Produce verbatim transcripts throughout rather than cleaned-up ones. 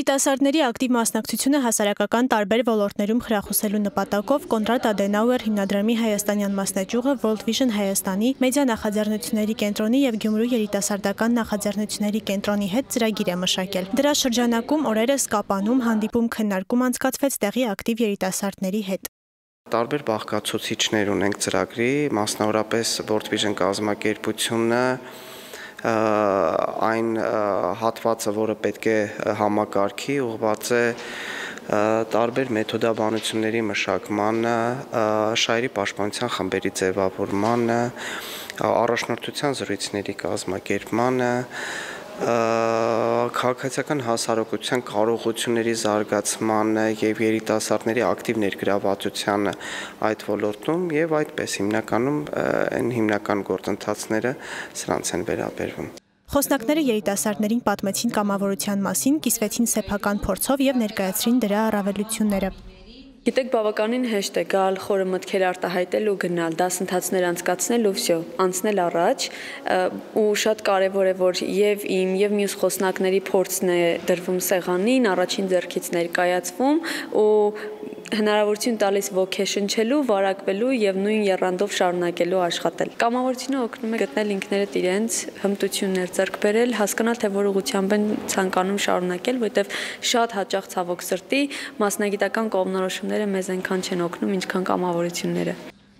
Երիտասարդների ակտիվ մասնակցությունը հասարակական տարբեր ոլորտներում խրախուսելու նպատակով Կոնրադ Ադենաուեր հիմնադրամի հայաստանյան մասնաճյուղը World Vision Հայաստանի, մեդիա նախաձեռնությունների կենտրոնի և Գյումրու երիտասարդական նախաձեռնությունների կենտրոնի հետ ծրագիր է մշակել։ Դրա շրջանակում օրերս Կապանում հանդիպում քննարկում անցկացվեց տեղի ակտիվ երիտասարդների հետ։ Տարբեր բաղկացուցիչներ ունենք ծրագրի, մասնավորապես World Vision կազմակերպությունը այն հատվածը, որը պետք է համակարգի, ուղղված է տարբեր մեթոդաբանությունների մշակմանը, շահերի պաշտպանության խմբերի ձևավորմանը, առաջնորդության զրույցների կազմակերպմանը, քաղաքացիական հասարակության կարողությունների զարգացմանը և երիտասարդների ակտիվ ներգրավվածությանը այդ ոլորտում և այդպես հիմնականում այն հիմնական գործընթացները սրանց են վերաբերվում։ Խոսնակները երիտասարդներին պատմեցին կամավորության մասին, կիսվեցին սեփական փորձով և ներկայացրին դրա առավելությունները։ Գիտեք, բավականին հեշտ է գալ, խորը մտքեր արտահայտել ու գնալ, դասընթացներ անցկացնել ու վсё, անցնել առաջ, ու շատ կարևոր է, որ եւ իմ եւ մյուս խոսնակների փորձն է դրվում սեղանին, առաջին ձեռքից ներկայացվում ու հնարավորություն տալիս ոգեշնչելու, վարակվելու եւ նույն եռանդով շարունակելու աշխատել։ Կամավորությունը օգնում է գտնել ինքներդ իրենց, հմտություններ ձեռք բերել, հասկանալ, թե որ ուղղությամբ են ցանկանում շարունակել, որովհետեւ շատ հաճախ ցավոք սրտի մասնագիտական կողմնորոշումները մեզ այնքան չեն օգնում, ինչքան կամավորությունները։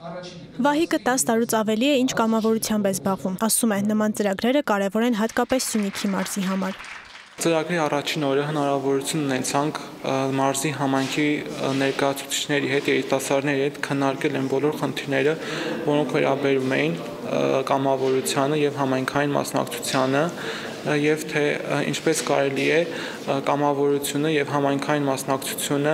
Վահիկը տասը տարուց ավելի է, ինչ կամավորությամբ է զբաղվում, ասում է, նման ծրագրերը կարևոր են հատկապես Սյունիքի մարզի համար։ Ծրագրի առաջին օրը հնարավորություն ունեցանք մարզի համայնքի ներկայացուցիչների հետ, երիտասարդների հետ քննարկել են բոլոր խնդիրները, որոնք վերաբերում էին կամավորությանը և համայնքային մասնակցությանը, և թե ինչպես կարելի է կամավորությունը և համայնքային մասնակցությունը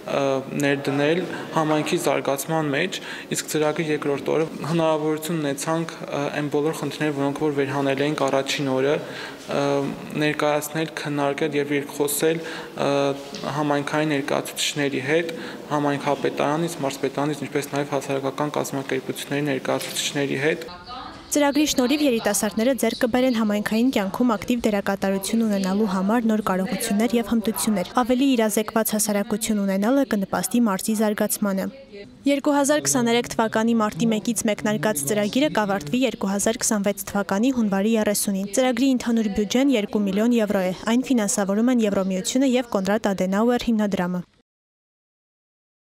ներդնել համայնքի զարգացման մեջ, իսկ ծրագրի երկրորդ օրը հնարավորություն ունեցանք այն բոլոր խնդիրները, որոնք որ վերհանել էինք առաջին օրը, ներկայացնել, քննարկել և երկխոսել համայնքային ներկայացուցիչների հետ, համայնքապետարանից, մարզպետարանից, ինչպես նաև հասարակական կազմակերպությունների ներկայացուցիչների հետ։ Ծրագրի շնորհիվ երիտասարդները ձեռք կբերեն համայնքային կյանքում ակտիվ դերակատարություն ունենալու համար նոր կարողություններ և հմտություններ, ավելի իրազեկված հասարակություն ունենալը կնպաստի մարզի զարգացմանը։ երկու հազար քսաներեք թվականի մարտի մեկից մեկնարկած ծրագիրը կավարտվի երկու հազար քսանվեց թվականի հունվարի երեսունին։ Ծրագրի ընդհանուր բյուջեն երկու միլիոն եվրո է, այն ֆինանսավորում են Եվրամիությունը և Կոնրադ Ադենաուեր հիմնադրամը։